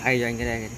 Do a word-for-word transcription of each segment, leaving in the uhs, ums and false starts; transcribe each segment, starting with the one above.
thay cho anh cái này.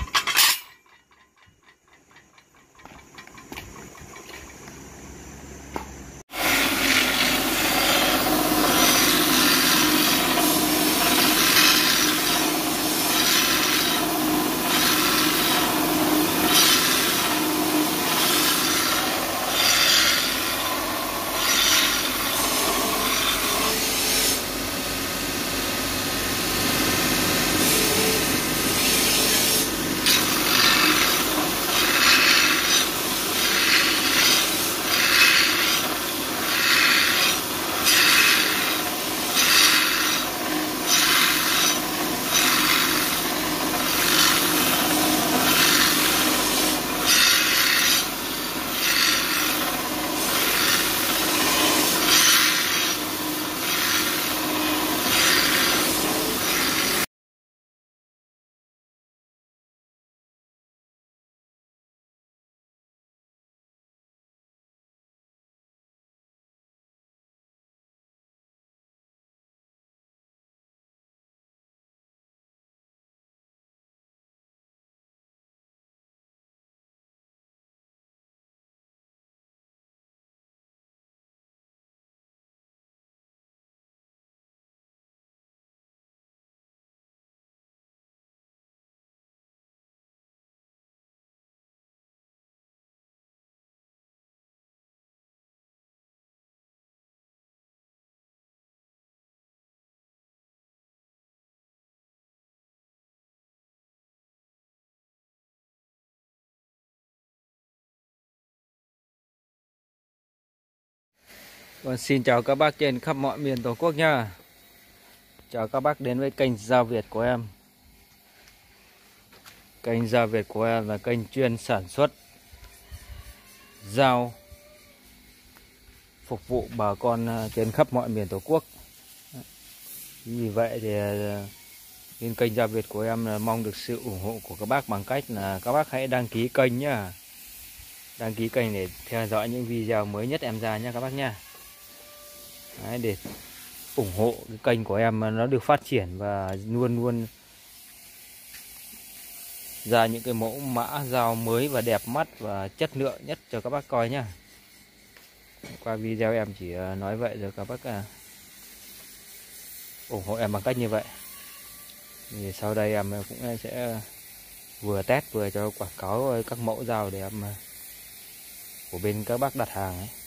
Vâng, xin chào các bác trên khắp mọi miền Tổ quốc nha. Chào các bác đến với kênh Dao Việt của em. Kênh Dao Việt của em là kênh chuyên sản xuất dao phục vụ bà con trên khắp mọi miền Tổ quốc. Vì vậy thì trên kênh Dao Việt của em là mong được sự ủng hộ của các bác bằng cách là các bác hãy đăng ký kênh nhá. Đăng ký kênh để theo dõi những video mới nhất em ra nha các bác nha. Đấy, để ủng hộ cái kênh của em nó được phát triển và luôn luôn ra những cái mẫu mã dao mới và đẹp mắt và chất lượng nhất cho các bác coi nhá. Qua video em chỉ nói vậy rồi các bác à, ủng hộ em bằng cách như vậy. Thì sau đây em cũng sẽ vừa test vừa cho quảng cáo các mẫu dao để em của bên các bác đặt hàng ấy.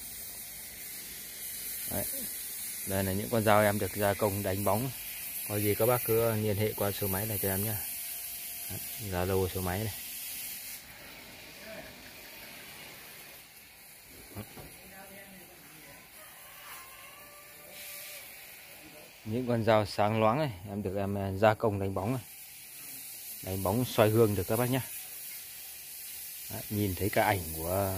Đấy. Đây là những con dao em được gia công đánh bóng. Có gì các bác cứ liên hệ qua số máy này cho em nhé. Zalo số máy này. Những con dao sáng loáng này em được em gia công đánh bóng này. Đánh bóng xoay hương được các bác nhé. Đấy, nhìn thấy cái ảnh của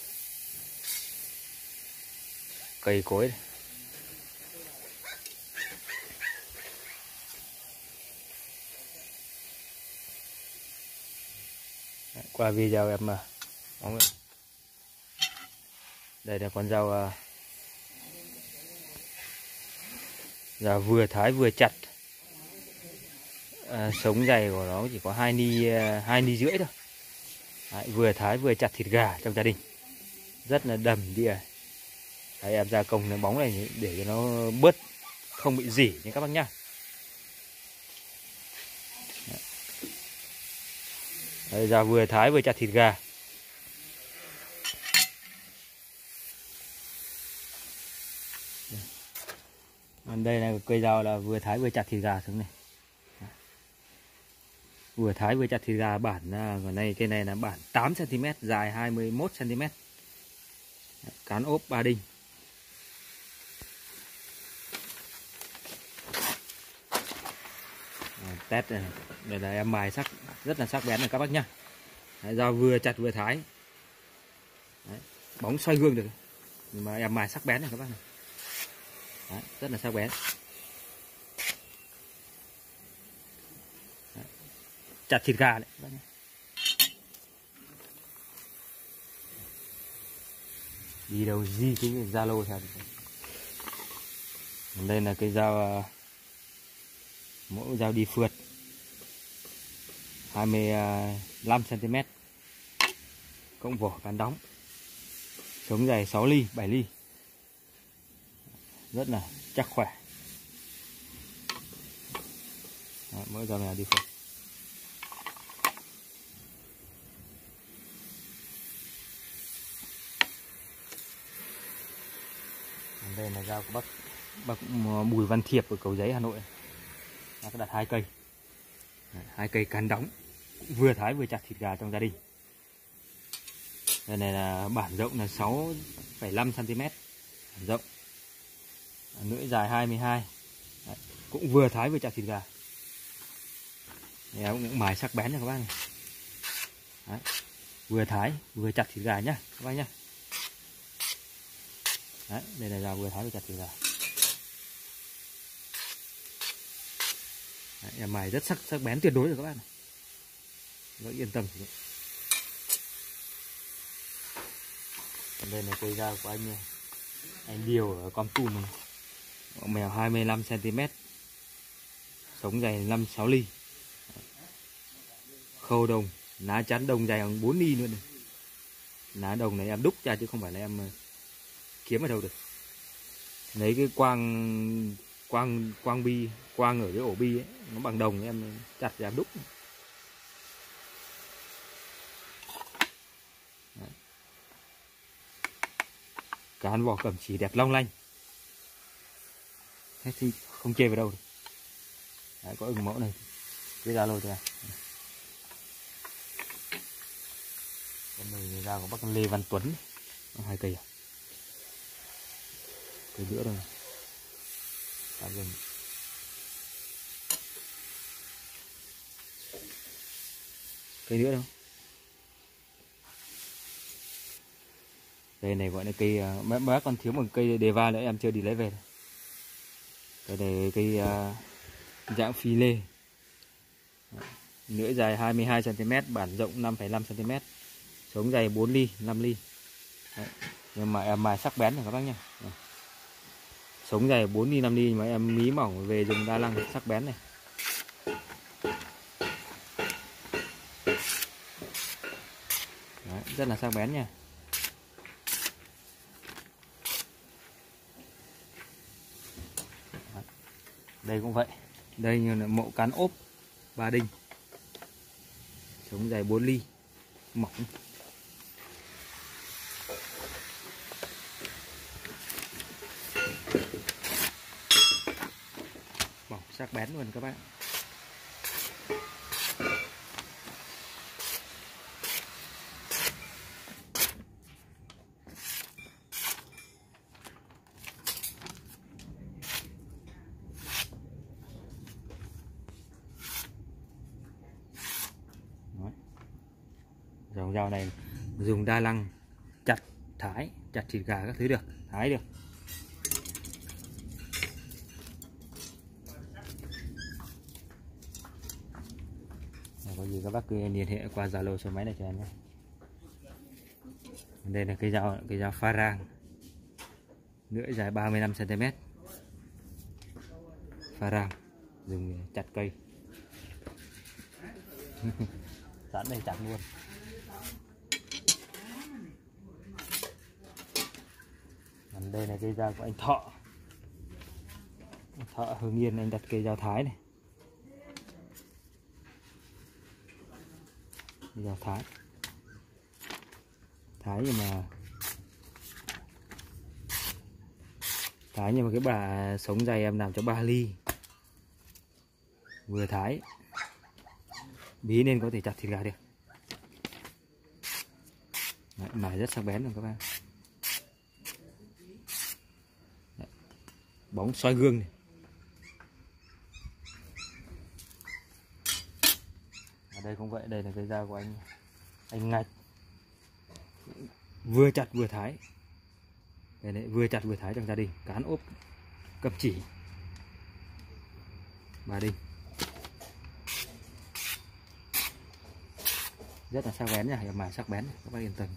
cây cối này. Đấy, qua video em mà đây là con dao dao vừa thái vừa chặt. À, sống dày của nó chỉ có hai ni hai ni rưỡi thôi. Đấy, vừa thái vừa chặt thịt gà trong gia đình, rất là đầm đìa. Đấy, em gia công cái bóng này để cho nó bớt không bị rỉ nha các bác nhá. Đấy, dao vừa thái vừa chặt thịt gà. Đây là cây dao là vừa thái vừa chặt thịt gà xuống này. Vừa thái vừa chặt thịt gà bản còn này, cây này là bản tám xăng ti mét, dài hai mươi mốt xăng ti mét. Cán ốp ba đinh. Test này. Đây là em mài sắc rất là sắc bén này các bác nhá. Đấy, dao vừa chặt vừa thái. Đấy, bóng xoay gương được. Nhưng mà em mài sắc bén này các bác này. Đấy, rất là sắc bén. Đấy, chặt thịt gà đấy các bác nhá. Đi đâu di cái Zalo theo. Đây là cái dao mẫu dao đi phượt. hai mươi lăm xăng ti mét, cộng vỏ cán đóng, sống dày sáu ly, bảy ly, rất là chắc khỏe. Đó, mỗi giờ mèo đi phượt. Đây là dao của bác bác Bùi Văn Thiệp ở Cầu Giấy, Hà Nội. Nó có đặt hai cây, hai cây cán đóng, vừa thái vừa chặt thịt gà trong gia đình. Đây này là bản rộng là sáu phẩy năm xăng ti mét, bản rộng, lưỡi dài hai mươi hai. Đấy, cũng vừa thái vừa chặt thịt gà. Đây cũng mài sắc bén nha các bác này. Đấy, vừa thái vừa chặt thịt gà nhá các bác nhá. Đấy, đây là dao vừa thái vừa chặt thịt gà. Đấy, em mài rất sắc sắc bén tuyệt đối rồi các bạn này. Rất yên tâm sử dụng. Đây là cây dao của anh anh Điều ở Con Tum này. Mèo hai mươi lăm xăng ti mét, sống dày năm sáu ly, khâu đồng, lá chắn đồng dày khoảng bốn ly nữa này. Lá đồng này em đúc ra chứ không phải là em kiếm ở đâu được. Lấy cái quang quang quang bi, quang ở cái ổ bi ấy, nó bằng đồng em chặt ra em đúc. Đấy. Cán vỏ cẩm chỉ đẹp long lanh. Thế thì không chê vào đâu được. Đấy, có ứng mẫu này cái Zalo thôi à. Cái này ra của bác Lê Văn Tuấn, hai cây à, cây nữa rồi. Tạm dừng. Cây nữa đâu. Cây này gọi là cây bác, bác còn thiếu một cây đề va nữa em chưa đi lấy về. Cái này cây uh, dạng phi lê, lưỡi dài hai mươi hai xăng ti mét, bản rộng năm phẩy năm xăng ti mét, sống dày bốn ly, năm ly. Đấy. Nhưng mà em mài sắc bén này các bác nhá. Sống dày bốn ly, năm ly nhưng mà em mí mỏng về dùng đa năng sắc bén này. Đấy, rất là sắc bén nha. Đấy. Đây cũng vậy. Đây như là mẫu cán ốp ba đinh, sống dày bốn ly, mỏng. Mỏng sắc bén luôn các bạn. Dòng dao này dùng đa năng chặt, thái, chặt thịt gà các thứ được, thái được. Nếu có gì các bác cứ liên hệ qua Zalo số máy này cho em nhé. Đây là cây dao, cây dao pha rang, lưỡi dài ba mươi lăm xăng ti mét, pha rang, dùng chặt cây. Sẵn đây chặt luôn. Còn đây là cây dao của anh Thọ, Thọ Hưng Yên, anh đặt cây dao thái này, cây dao thái, thái nhưng mà thái nhưng mà cái bà sống dày em làm cho ba ly, vừa thái, bí nên có thể chặt thịt gà được. Đấy, mài rất sắc bén rồi các bạn. Đấy, bóng soi gương này. Ở đây cũng vậy, đây là cây dao của anh anh Ngạch, vừa chặt vừa thái. Đây đấy, vừa chặt vừa thái trong gia đình, cán ốp cẩm chỉ ba đinh, rất là sắc bén nha, mài sắc bén các bác yên tâm.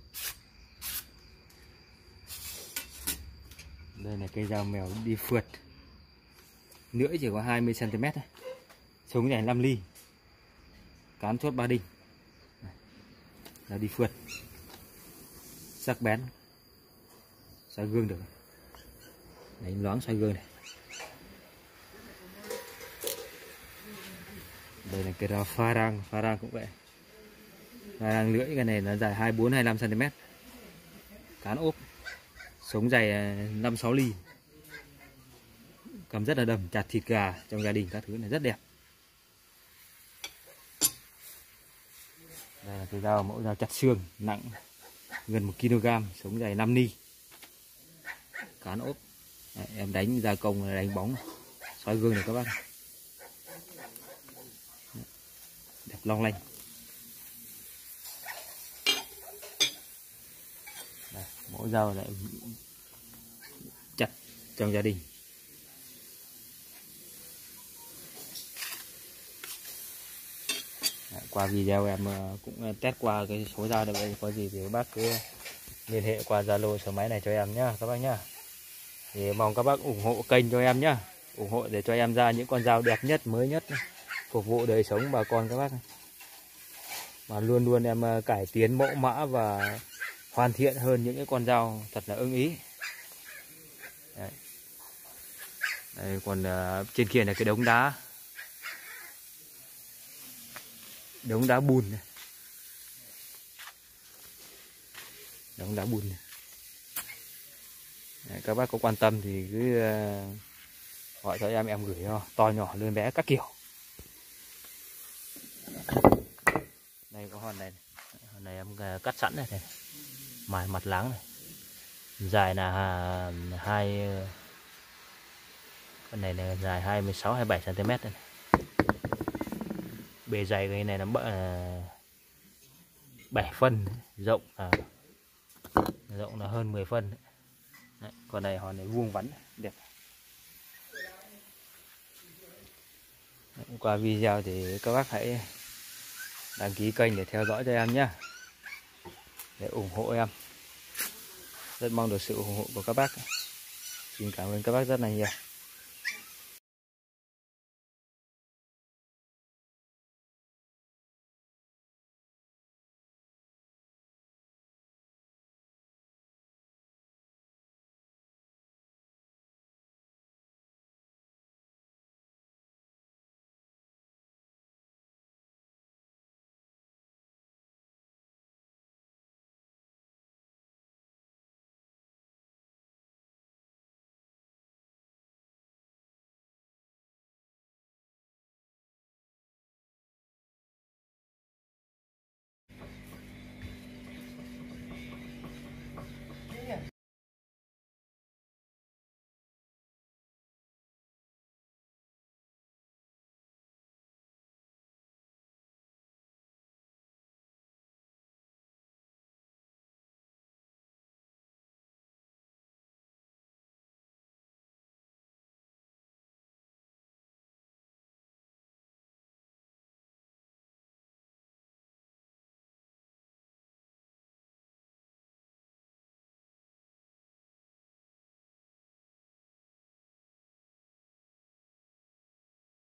Đây là cây dao mèo đi phượt, lưỡi chỉ có hai mươi xăng ti mét thôi, sống dài năm ly, cán chốt Ba Đinh là đi phượt sắc bén, soi gương được, đánh loáng soi gương này. Đây là cái rào pha rang, pha rang cũng vậy, pha rang lưỡi cái này là dài hai mươi bốn hai mươi lăm xăng ti mét, cán ốp, sống dày năm sáu ly, cầm rất là đầm, chặt thịt gà trong gia đình các thứ này rất đẹp. Đây là cái dao mẫu dao chặt xương nặng gần một ki lô gam, sống dày năm ni, cán ốp. Đấy, em đánh gia công đánh bóng này, soi gương này các bác, đẹp long lanh. Đây, mẫu dao lại chặt trong gia đình. Đấy, qua video em cũng test qua cái số dao này, có gì thì các bác cứ liên hệ qua Zalo số máy này cho em nhá các bác nhá. Thì mong các bác ủng hộ kênh cho em nhá, ủng hộ để cho em ra những con dao đẹp nhất, mới nhất, phục vụ đời sống bà con các bác. Mà luôn luôn em cải tiến mẫu mã và hoàn thiện hơn những cái con dao thật là ưng ý. Đấy. Đây, còn uh, trên kia là cái đống đá, đống đá bùn này, đống đá bùn này. Đấy, các bác có quan tâm thì cứ uh, gọi cho em em gửi uh, to nhỏ lớn bé các kiểu. Đây có hòn này, hòn này em uh, cắt sẵn này, này. Mài mặt láng này, dài là uh, hai con này là dài hai mươi sáu hai mươi bảy xăng ti mét này. Bề dày cái này nó uh, bảy phân, rộng là rộng là hơn mười phân. Đấy, còn này hòn này vuông vắn đẹp. Đấy, qua video thì các bác hãy đăng ký kênh để theo dõi cho em nhé, để ủng hộ em. Rất mong được sự ủng hộ của các bác. Xin cảm ơn các bác rất là nhiều.